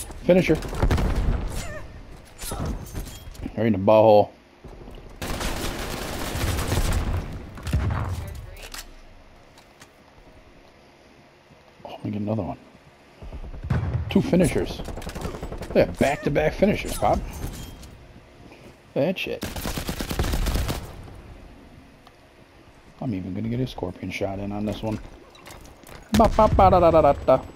Finisher. Right in the butthole. Oh, let me get another one. 2 finishers. Look at back-to-back finishers, Pop. Look at that shit. I'm even gonna get a scorpion shot in on this one. Ba ba ba da da da da da.